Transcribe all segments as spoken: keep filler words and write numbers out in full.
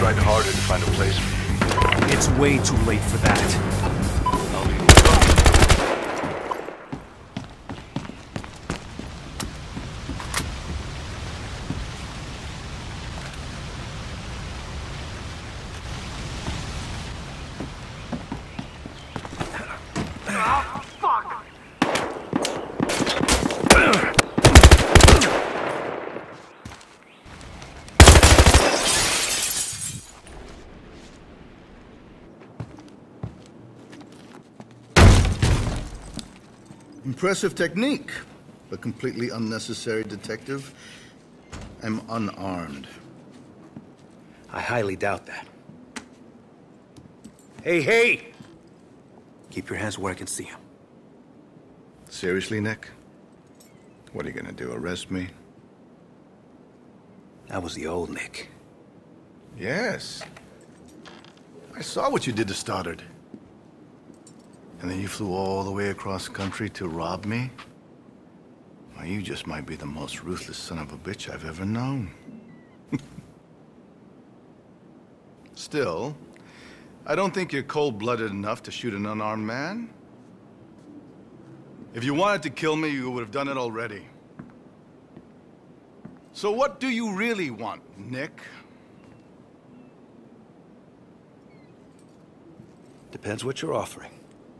tried harder to find a place for you. It's way too late for that. I'll be Impressive technique, but completely unnecessary, Detective. I'm unarmed. I highly doubt that. Hey, hey! Keep your hands where I can see them. Seriously, Nick? What are you gonna do, arrest me? That was the old Nick. Yes. I saw what you did to Stoddard. And then you flew all the way across country to rob me? Well, you just might be the most ruthless son of a bitch I've ever known. Still, I don't think you're cold-blooded enough to shoot an unarmed man. If you wanted to kill me, you would have done it already. So what do you really want, Nick? Depends what you're offering.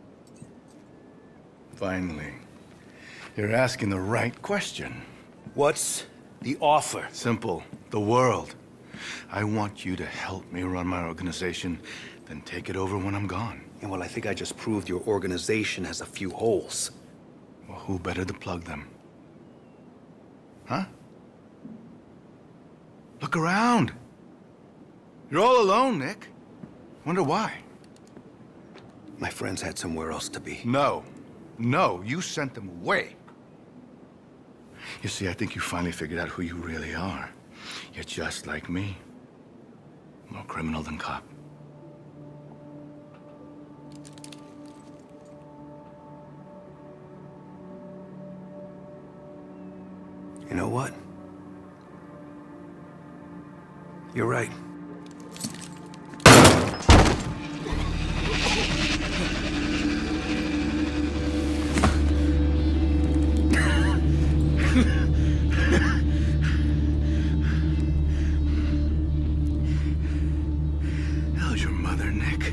Finally. You're asking the right question. What's the offer? Simple. The world. I want you to help me run my organization, then take it over when I'm gone. And well, I think I just proved your organization has a few holes. Well, who better to plug them? Huh? Look around. You're all alone, Nick. Wonder why? My friends had somewhere else to be. No. No, you sent them away. You see, I think you finally figured out who you really are. You're just like me. More criminal than cop. You know what? You're right. How's your mother, Nick?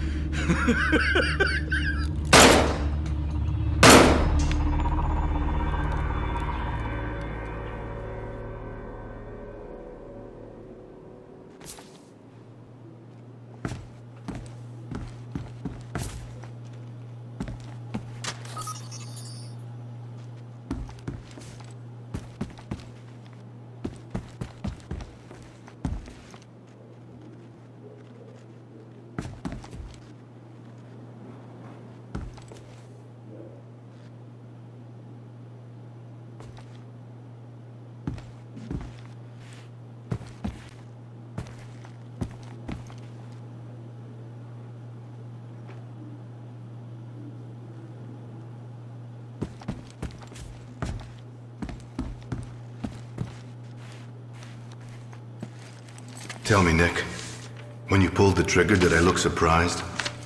Tell me, Nick, when you pulled the trigger, did I look surprised?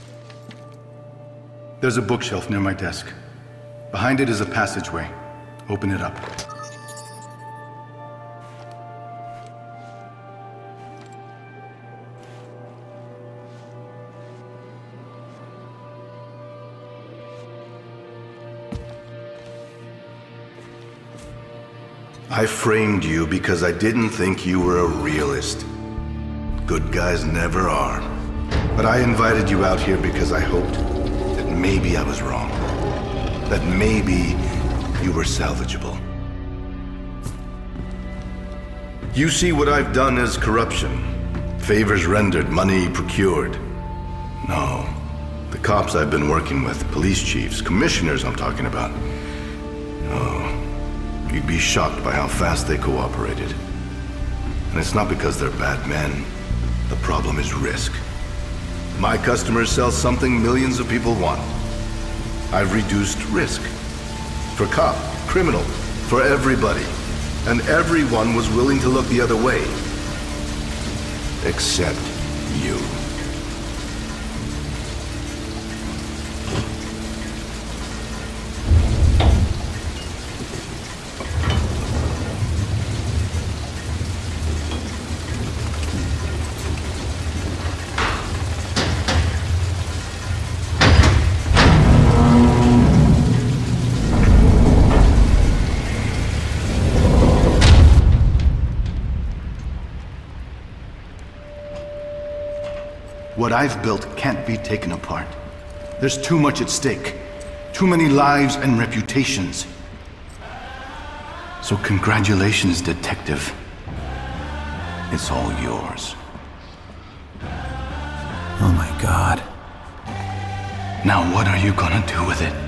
There's a bookshelf near my desk. Behind it is a passageway. Open it up. I framed you because I didn't think you were a realist. Good guys never are. But I invited you out here because I hoped that maybe I was wrong. That maybe you were salvageable. You see what I've done as corruption. Favors rendered, money procured. No. The cops I've been working with, police chiefs, commissioners I'm talking about. Oh, you'd be shocked by how fast they cooperated. And it's not because they're bad men. The problem is risk. My customers sell something millions of people want. I've reduced risk. For cop, criminal, for everybody. And everyone was willing to look the other way. Except you. What I've built can't be taken apart. There's too much at stake. Too many lives and reputations. So congratulations, Detective. It's all yours. Oh my God. Now what are you gonna do with it?